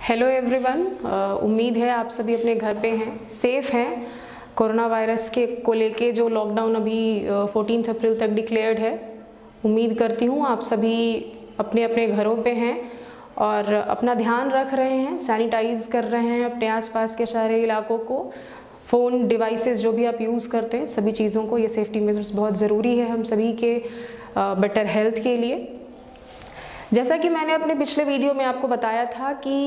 Hello everyone, उम्मीद है आप सभी अपने घर पे हैं, सेफ हैं। कोरोना वायरस को लेके जो लॉकडाउन अभी 14 अप्रैल तक डिक्लेयर्ड है, उम्मीद करती हूँ आप सभी अपने अपने घरों पे हैं और अपना ध्यान रख रहे हैं, सैनिटाइज कर रहे हैं अपने आसपास के सारे इलाकों को। फ़ोन डिवाइसेस जो भी आप यूज़ करते हैं, सभी चीज़ों को, ये सेफ्टी मेजर्स बहुत ज़रूरी है हम सभी के बेटर हेल्थ के लिए। जैसा कि मैंने अपने पिछले वीडियो में आपको बताया था कि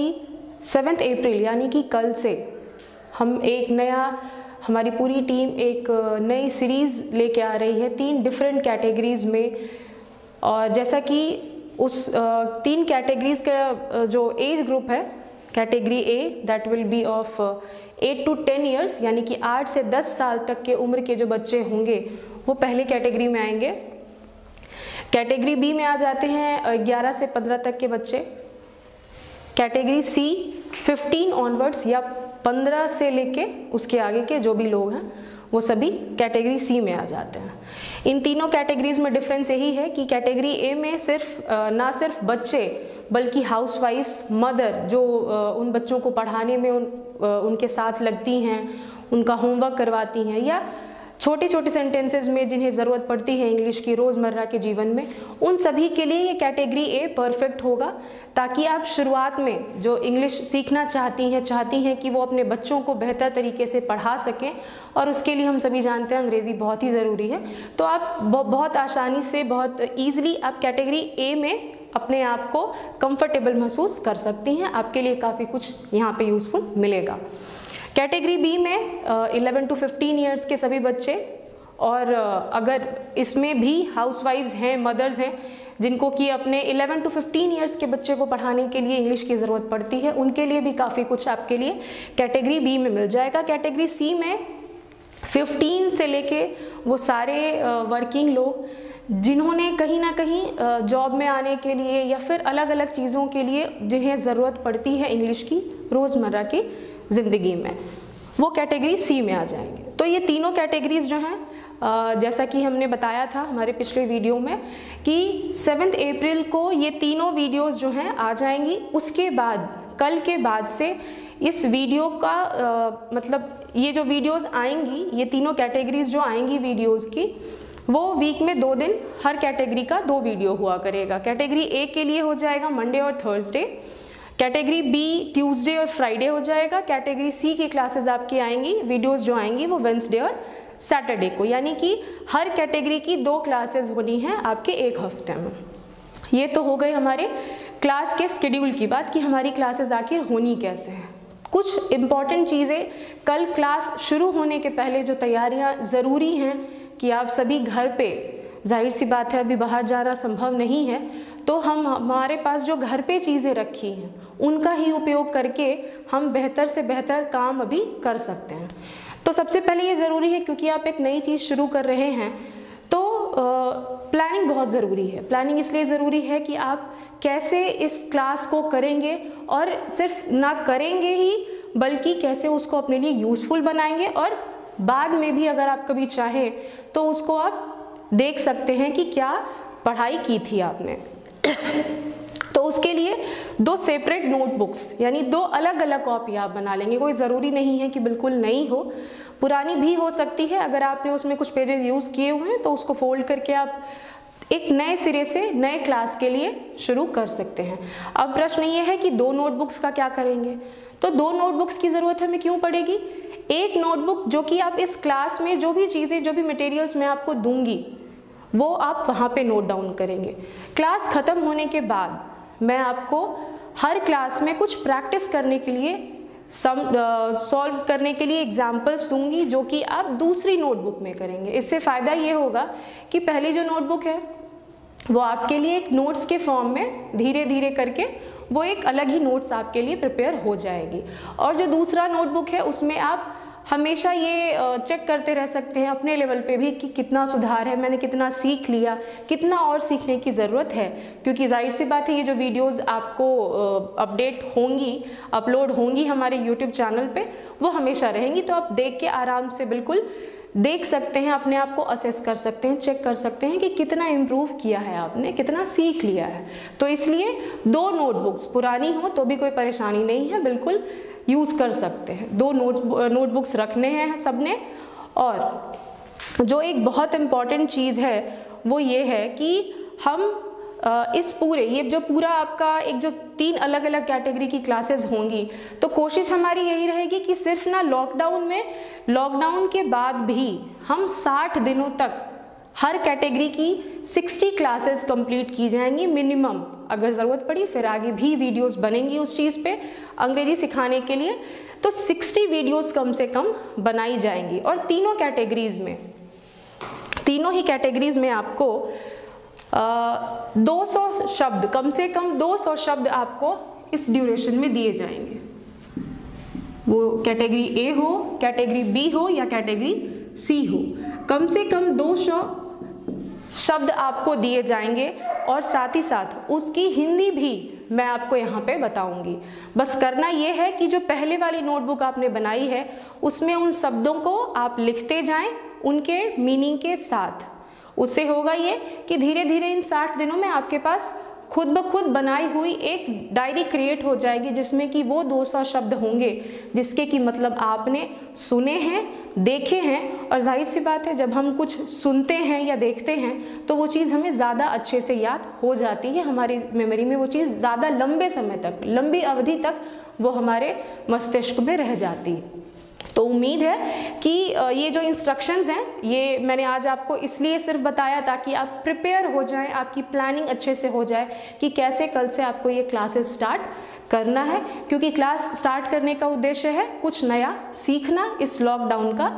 7 अप्रैल यानी कि कल से हम हमारी पूरी टीम एक नई सीरीज़ लेके आ रही है 3 डिफरेंट कैटेगरीज़ में। और जैसा कि उस 3 कैटेगरीज़ का जो एज ग्रुप है, category A that will be of 8 to 10 years, यानी कि 8 से 10 साल तक के उम्र के जो बच्चे होंगे वो पहले कैटेगरी में आएंगे। कैटेगरी बी में आ जाते हैं 11 से 15 तक के बच्चे। कैटेगरी सी 15 ऑनवर्ड्स या 15 से लेके उसके आगे के जो भी लोग हैं वो सभी कैटेगरी सी में आ जाते हैं। इन तीनों कैटेगरीज में डिफरेंस यही है कि कैटेगरी ए में ना सिर्फ बच्चे बल्कि हाउसवाइफ्स, मदर जो उन बच्चों को पढ़ाने में उनके साथ लगती हैं, उनका होमवर्क करवाती हैं, या छोटे छोटे सेंटेंसेस में जिन्हें ज़रूरत पड़ती है इंग्लिश की रोज़मर्रा के जीवन में, उन सभी के लिए ये कैटेगरी ए परफेक्ट होगा, ताकि आप शुरुआत में जो इंग्लिश सीखना चाहती हैं कि वो अपने बच्चों को बेहतर तरीके से पढ़ा सकें, और उसके लिए हम सभी जानते हैं अंग्रेज़ी बहुत ही ज़रूरी है। तो आप बहुत आसानी से, बहुत ईजिली आप कैटेगरी ए में अपने आप को कंफर्टेबल महसूस कर सकती हैं। आपके लिए काफ़ी कुछ यहाँ पे यूज़फुल मिलेगा। कैटेगरी बी में 11 to 15 ईयर्स के सभी बच्चे, और अगर इसमें भी हाउसवाइफ्स हैं, मदर्स हैं जिनको कि अपने 11 to 15 ईयर्स के बच्चे को पढ़ाने के लिए इंग्लिश की ज़रूरत पड़ती है, उनके लिए भी काफ़ी कुछ आपके लिए कैटेगरी बी में मिल जाएगा। कैटेगरी सी में 15 से लेके वो सारे वर्किंग लोग जिन्होंने कहीं ना कहीं जॉब में आने के लिए या फिर अलग अलग चीज़ों के लिए जिन्हें ज़रूरत पड़ती है इंग्लिश की रोज़मर्रा की ज़िंदगी में, वो कैटेगरी सी में आ जाएंगे। तो ये तीनों कैटेगरीज जो हैं, जैसा कि हमने बताया था हमारे पिछले वीडियो में कि 7 अप्रैल को ये तीनों वीडियोस जो हैं आ जाएंगी। उसके बाद कल के बाद से इस वीडियो का मतलब ये जो वीडियोस आएंगी, ये तीनों कैटेगरीज जो आएंगी वीडियोस की, वो वीक में 2 दिन हर कैटेगरी का 2 वीडियो हुआ करेगा। कैटेगरी ए के लिए हो जाएगा मंडे और थर्सडे, कैटेगरी बी ट्यूसडे और फ्राइडे हो जाएगा, कैटेगरी सी की क्लासेस आपकी आएंगी, वीडियोस जो आएंगी वो वेंसडे और सैटरडे को, यानी कि हर कैटेगरी की 2 क्लासेस होनी हैं आपके एक हफ्ते में। ये तो हो गई हमारे क्लास के शेड्यूल की बात कि हमारी क्लासेस आखिर होनी कैसे हैं। कुछ इम्पॉर्टेंट चीज़ें कल क्लास शुरू होने के पहले जो तैयारियां ज़रूरी हैं कि आप सभी घर पे, जाहिर सी बात है अभी बाहर जाना संभव नहीं है, तो हमारे पास जो घर पे चीज़ें रखी हैं उनका ही उपयोग करके हम बेहतर से बेहतर काम अभी कर सकते हैं। तो सबसे पहले ये ज़रूरी है, क्योंकि आप एक नई चीज़ शुरू कर रहे हैं, तो प्लानिंग बहुत ज़रूरी है। प्लानिंग इसलिए ज़रूरी है कि आप कैसे इस क्लास को करेंगे, और सिर्फ ना करेंगे ही बल्कि कैसे उसको अपने लिए यूज़फुल बनाएंगे, और बाद में भी अगर आप कभी चाहें तो उसको आप देख सकते हैं कि क्या पढ़ाई की थी आपने। तो उसके लिए 2 सेपरेट नोटबुक्स, यानी 2 अलग अलग कॉपी आप बना लेंगे। कोई ज़रूरी नहीं है कि बिल्कुल नई हो, पुरानी भी हो सकती है। अगर आपने उसमें कुछ पेजेस यूज़ किए हुए हैं तो उसको फोल्ड करके आप एक नए सिरे से नए क्लास के लिए शुरू कर सकते हैं। अब प्रश्न ये है कि 2 नोटबुक्स का क्या करेंगे। तो 2 नोटबुक्स की ज़रूरत हमें क्यों पड़ेगी। एक नोटबुक जो कि आप इस क्लास में जो भी चीज़ें, जो भी मटेरियल्स मैं आपको दूंगी वो आप वहाँ पे नोट डाउन करेंगे। क्लास ख़त्म होने के बाद मैं आपको हर क्लास में कुछ प्रैक्टिस करने के लिए, सॉल्व करने के लिए एग्जाम्पल्स दूंगी, जो कि आप दूसरी नोटबुक में करेंगे। इससे फ़ायदा ये होगा कि पहली जो नोटबुक है वो आपके लिए एक नोट्स के फॉर्म में धीरे धीरे करके वो एक अलग ही नोट्स आपके लिए प्रिपेयर हो जाएगी, और जो दूसरा नोटबुक है उसमें आप हमेशा ये चेक करते रह सकते हैं अपने लेवल पे भी कि कितना सुधार है, मैंने कितना सीख लिया, कितना और सीखने की ज़रूरत है। क्योंकि जाहिर सी बात है ये जो वीडियोस आपको अपडेट होंगी, अपलोड होंगी हमारे यूट्यूब चैनल पे, वो हमेशा रहेंगी। तो आप देख के आराम से बिल्कुल देख सकते हैं, अपने आप को असेस कर सकते हैं, चेक कर सकते हैं कि कितना इम्प्रूव किया है आपने, कितना सीख लिया है। तो इसलिए 2 नोटबुक्स, पुरानी हो तो भी कोई परेशानी नहीं है, बिल्कुल यूज़ कर सकते हैं। 2 नोटबुक्स रखने हैं सबने। और जो एक बहुत इम्पॉर्टेंट चीज़ है वो ये है कि हम इस पूरे, ये जो पूरा आपका एक जो 3 अलग अलग कैटेगरी की क्लासेस होंगी, तो कोशिश हमारी यही रहेगी कि सिर्फ ना लॉकडाउन में, लॉकडाउन के बाद भी हम 60 दिनों तक हर कैटेगरी की 60 क्लासेस कंप्लीट की जाएंगी मिनिमम। अगर ज़रूरत पड़ी फिर आगे भी वीडियोस बनेंगी उस चीज़ पे अंग्रेजी सिखाने के लिए, तो 60 वीडियोस कम से कम बनाई जाएंगी। और तीनों कैटेगरीज में, तीनों ही कैटेगरीज में आपको 200 शब्द, कम से कम 200 शब्द आपको इस ड्यूरेशन में दिए जाएंगे। वो कैटेगरी ए हो, कैटेगरी बी हो या कैटेगरी सी हो, कम से कम 200 शब्द आपको दिए जाएंगे। और साथ ही साथ उसकी हिंदी भी मैं आपको यहाँ पे बताऊंगी। बस करना ये है कि जो पहले वाली नोटबुक आपने बनाई है उसमें उन शब्दों को आप लिखते जाएं उनके मीनिंग के साथ। उससे होगा ये कि धीरे धीरे इन 60 दिनों में आपके पास खुद ब खुद बनाई हुई एक डायरी क्रिएट हो जाएगी, जिसमें कि वो 200 शब्द होंगे जिसके कि मतलब आपने सुने हैं, देखे हैं। और जाहिर सी बात है, जब हम कुछ सुनते हैं या देखते हैं तो वो चीज़ हमें ज़्यादा अच्छे से याद हो जाती है, हमारी मेमोरी में वो चीज़ ज़्यादा लंबे समय तक, लंबी अवधि तक वो हमारे मस्तिष्क में रह जाती है। तो उम्मीद है कि ये जो इंस्ट्रक्शंस हैं ये मैंने आज आपको इसलिए सिर्फ बताया ताकि आप प्रिपेयर हो जाएं, आपकी प्लानिंग अच्छे से हो जाए कि कैसे कल से आपको ये क्लासेस स्टार्ट करना है। क्योंकि क्लास स्टार्ट करने का उद्देश्य है कुछ नया सीखना, इस लॉकडाउन का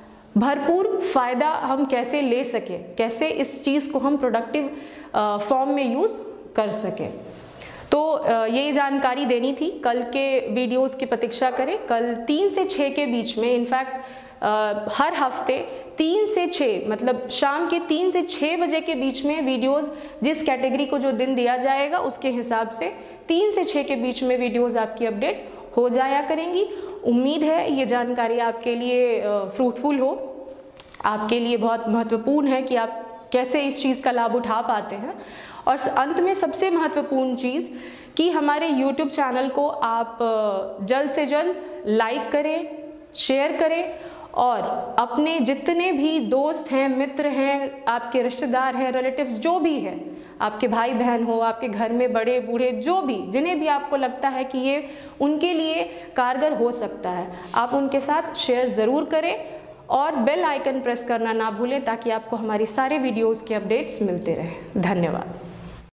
भरपूर फ़ायदा हम कैसे ले सकें, कैसे इस चीज़ को हम प्रोडक्टिव फॉर्म में यूज़ कर सकें। तो ये जानकारी देनी थी। कल के वीडियोस की प्रतीक्षा करें। कल 3 से 6 के बीच में, इनफैक्ट हर हफ्ते 3 से 6 मतलब शाम के 3 से 6 बजे के बीच में वीडियोस, जिस कैटेगरी को जो दिन दिया जाएगा उसके हिसाब से 3 से 6 के बीच में वीडियोस आपकी अपडेट हो जाया करेंगी। उम्मीद है ये जानकारी आपके लिए फ्रूटफुल हो, आपके लिए बहुत महत्वपूर्ण है कि आप कैसे इस चीज़ का लाभ उठा पाते हैं। और अंत में सबसे महत्वपूर्ण चीज़ कि हमारे YouTube चैनल को आप जल्द से जल्द लाइक करें, शेयर करें और अपने जितने भी दोस्त हैं, मित्र हैं, आपके रिश्तेदार हैं, रिलेटिव्स जो भी हैं, आपके भाई बहन हो, आपके घर में बड़े बूढ़े जो भी, जिन्हें भी आपको लगता है कि ये उनके लिए कारगर हो सकता है, आप उनके साथ शेयर ज़रूर करें और बेल आइकन प्रेस करना ना भूलें ताकि आपको हमारी सारे वीडियोज़ के अपडेट्स मिलते रहें। धन्यवाद।